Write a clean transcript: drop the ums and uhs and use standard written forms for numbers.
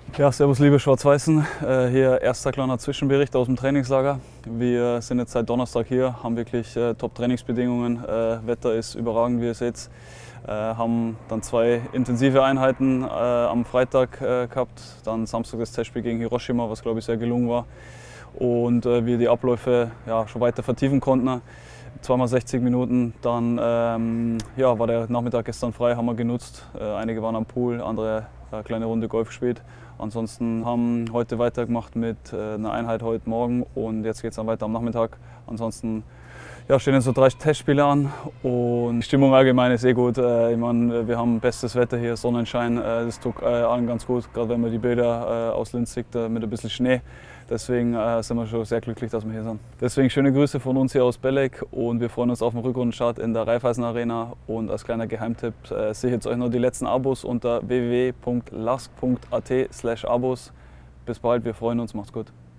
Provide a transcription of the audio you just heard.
Ja, servus liebe Schwarz-Weißen, hier erster kleiner Zwischenbericht aus dem Trainingslager. Wir sind jetzt seit Donnerstag hier, haben wirklich Top-Trainingsbedingungen, Wetter ist überragend, wie ihr seht. Haben dann 2 intensive Einheiten am Freitag gehabt, dann Samstag das Testspiel gegen Hiroshima, was glaube ich sehr gelungen war. Und wir die Abläufe schon weiter vertiefen konnten. Zweimal 60 Minuten, dann war der Nachmittag gestern frei, haben wir genutzt. Einige waren am Pool, andere eine kleine Runde Golf gespielt. Ansonsten haben heute weitergemacht mit einer Einheit heute Morgen und jetzt geht es dann weiter am Nachmittag. Ansonsten stehen jetzt so 3 Testspiele an und die Stimmung allgemein ist gut. Ich meine, wir haben bestes Wetter hier, Sonnenschein, das tut allen ganz gut, gerade wenn man die Bilder aus Linz sieht mit ein bisschen Schnee. Deswegen sind wir schon sehr glücklich, dass wir hier sind. Deswegen schöne Grüße von uns hier aus Belek und wir freuen uns auf den Rückrundenstart in der Raiffeisen Arena. Und als kleiner Geheimtipp sichert euch noch die letzten Abos unter www.lask.at/abos. Bis bald, wir freuen uns, macht's gut.